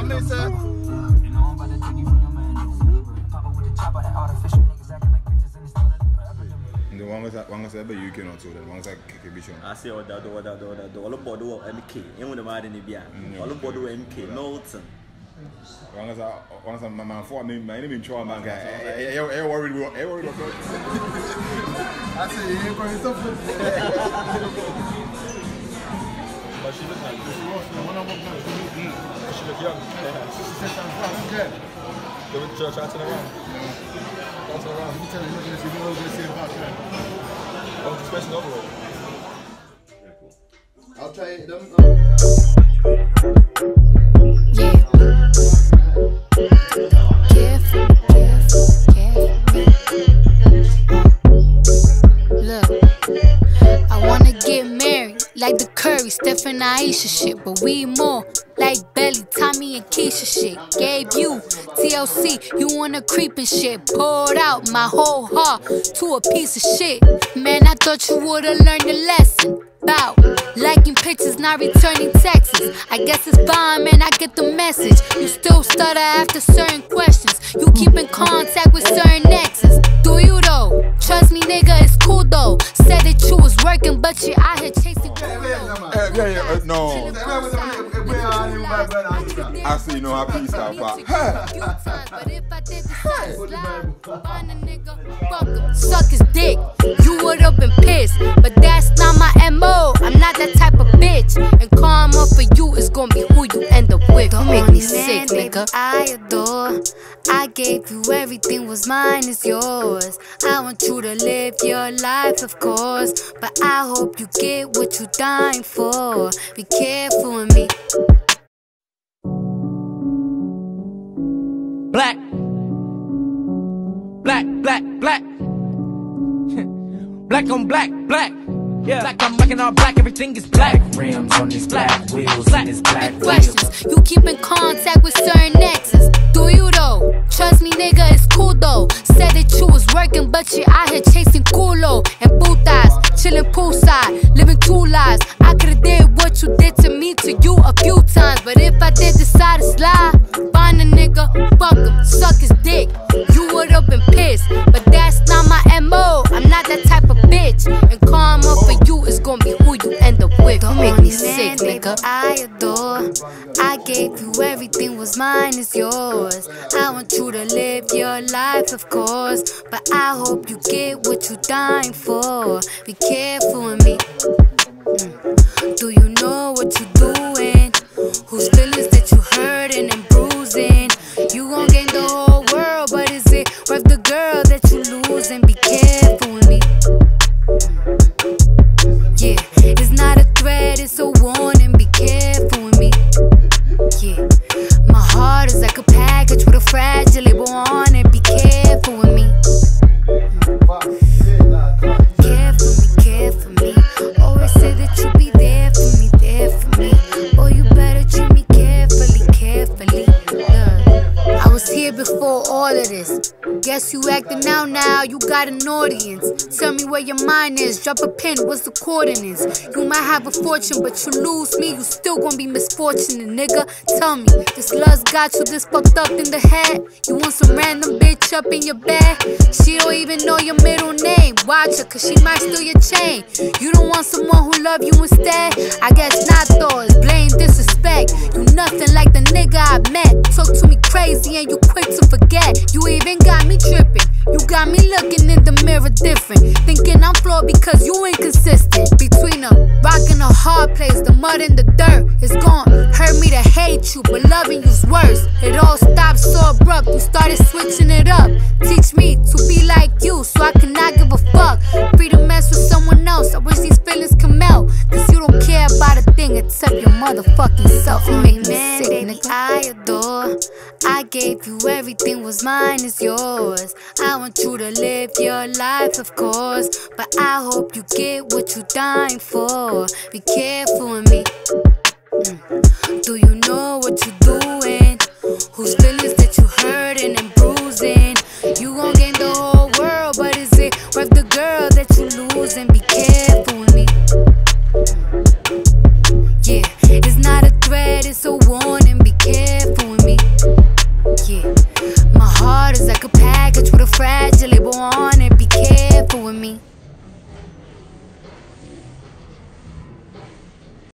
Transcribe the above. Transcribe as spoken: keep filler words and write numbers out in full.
I'm gonna say. The one was one was ever U K not so the one was like Kikibishon. I say what that what that what that all about the M K. You know the man in the beer. All about the M K. Milton. One was one was my man for me. My name is Chua man guy. I worried. I worried about. I say you ain't going to stop. But she looks like this. One of them, she looks young. She said I'm good. They went to church, chatting around. Chatting around. You tell me you're going to see what you're saying about that. I was just messing over it. I'll try it. Them. Yeah. Careful, careful, careful. Look, I wanna get married like the Curry, Steph and Aisha shit, but we more like Belly, Tommy and Keisha shit. Gave you T L C, you wanna creep and shit. Poured out my whole heart to a piece of shit. Man, I thought you would've learned a lesson about liking pictures, not returning texts. I guess it's fine, man, I get the message. You still stutter after certain questions. You keep in contact with certain exes. Do you though? Trust me, nigga, it's cool though. Said that you was working, but you out here chasing. Yeah, yeah, yeah, uh, no. I see no happy stuff, but suck his dick, you would've been pissed, but that's not my M O. I'm not that type of bitch, and karma for you is gonna be who you end up with. Don't make me sick, nigga. I adore, I gave you everything, was mine is yours. I want you to live your life, of course, but I hope you get what you're dying for. Be careful with me. Black, black, black, black, black on black, black. Yeah. Black, I'm rocking all black, everything is black. Rims on this black, wheels on this black. Questions, you keep in contact with certain exes. Do you though? Trust me, nigga, it's cool though. Said that you was working, but you out here chasing culo and putas, chilling poolside, living two lives. I could've did what you did to me to you a few times, but if I did decide to slide, find a nigga, fuck him, suck his dick. You would've been pissed, but that's not my M O. I'm not that type of bitch, and karma for you is gonna be who you end up with. Don't make me sick, nigga. I adore, I gave you everything, was mine is yours. I want you to live your life, of course, but I hope you get what you're dying for. Be careful with me. Mm. Do you know what you're doing? Whose feelings that you hurting and bruising? You gon' gain the whole world, but is it worth the girl that you losing? Be careful with me. Yeah, it's not a threat, it's a warning. Be careful with me. Yeah, my heart is like a package with a fragile label on it. Be careful with me. Careful me, careful me. Always say that you be there for me, there for me. Oh, you better treat me carefully, carefully. Look, I was here before all of this. Guess you acting out now, you got an audience. Tell me where your mind is, drop a pin, what's the coordinates? You might have a fortune, but you lose me, you still gonna be misfortunate, nigga. Tell me, this love's got you this fucked up in the head? You want some random bitch up in your bed? She don't even know your middle name. Watch her, cause she might steal your chain. You don't want someone who love you instead? I guess not though, it's blame, disrespect. You nothing like the nigga I met. Talk to me crazy and you quick to forget. You even got me tripping. You got me looking in the mirror different, thinking I'm flawed because you inconsistent. Between a rock and a hard place, the mud and the dirt, it's gon' hurt me to hate you, but loving you's worse. It all stopped so abrupt, you started switching it up. Teach me to be like you, so I cannot give a fuck. Free to mess with someone else, I wish these feelings come out, cause you don't care about a thing except your motherfucking self. You make me sick, nigga. I adore, I gave you everything, was mine is yours. I want you to live your life, of course, but I hope you get what you're dying for. Be careful with me. Mm. Do you know